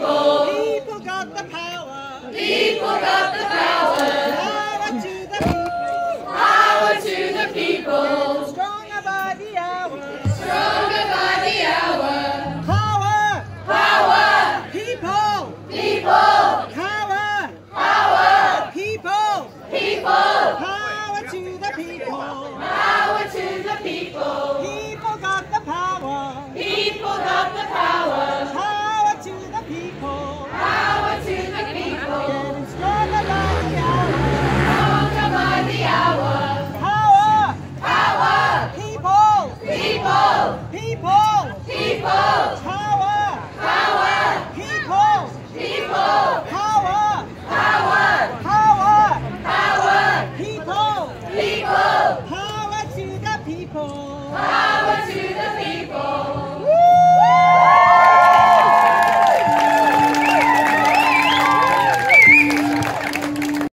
people. People got the power. People got the power. Power to the people. Power to the people. Stronger by the hour. Stronger by the hour. Power. Power. People. People. Power. Power. People. People. Power to the people. Power to the people. People got the power. People got the power. Power to the people. Power to the people. Getting stronger by the hour. Stronger by the hour. Power. Power. People. People. People. People. Power. Power. People. People. Power. Power. Power. Power. People. People. Power to the people.